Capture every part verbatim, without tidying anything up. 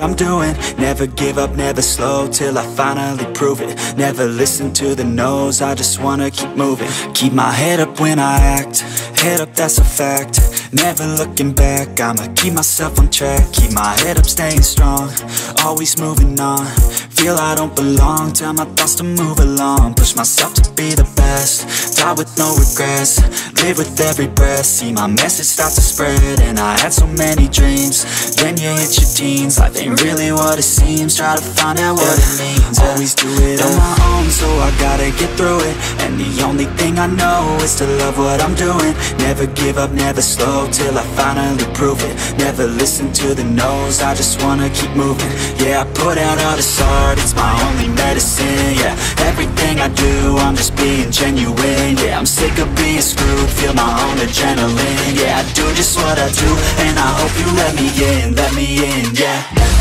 I'm doing. Never give up, never slow, till I finally prove it. Never listen to the no's, I just wanna keep moving. Keep my head up when I act, head up, that's a fact. Never looking back, I'ma keep myself on track. Keep my head up, staying strong, always moving on. Feel I don't belong, tell my thoughts to move along. Push myself to be the best, die with no regrets. Live with every breath, see my message start to spread. And I had so many dreams, then you hit your teens. Life ain't really what it seems, try to find out what it means. Always do it on my own, so I gotta get through it. And the only thing I know is to love what I'm doing. Never give up, never slow, till I finally prove it. Never listen to the no's, I just wanna keep moving. Yeah, I put out all this art, it's my only medicine. Yeah, everything I do, I'm just being genuine. Yeah, I'm sick of being screwed, feel my own adrenaline. Yeah, I do just what I do, and I hope you let me in, let me in, yeah.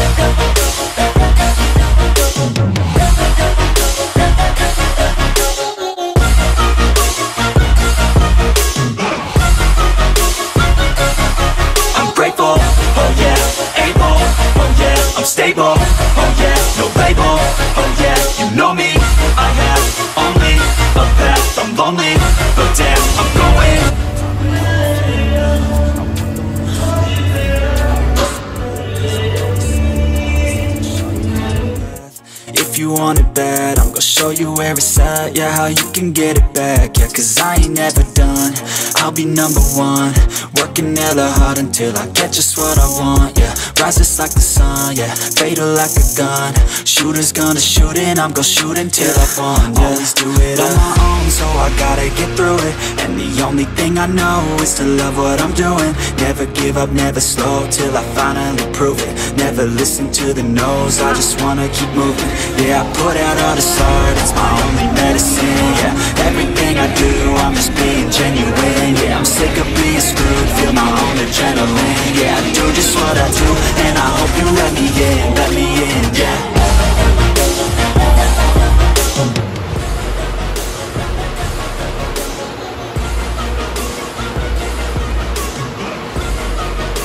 Grateful, oh yeah, able, oh yeah, I'm stable, oh yeah, no label, oh yeah, you know me, I have only a path, I'm lonely, but damn, I'm going. If you want it bad, I'm gonna show you where it's at. Yeah, how you can get it back. Yeah, cause I ain't never done, I'll be number one. Working hella hard until I get just what I want. Yeah, rises like the sun, yeah, fatal like a gun. Shooter's gonna shoot and I'm gonna shoot until I won. Yeah, always do it on my own, so I gotta get through it. And the only thing I know is to love what I'm doing. Never give up, never slow, till I finally prove it. Never listen to the no's, I just wanna keep moving. Yeah, I put out all this art, it's my only medicine. Yeah, everything I do, I'm just being genuine. Yeah, I'm sick of being screwed, feel my own adrenaline. Yeah, I do just what I do, and I hope you let me in, let me in, yeah.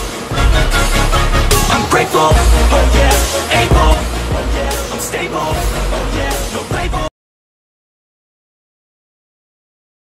I'm grateful, oh yeah, able, oh yeah, I'm stable.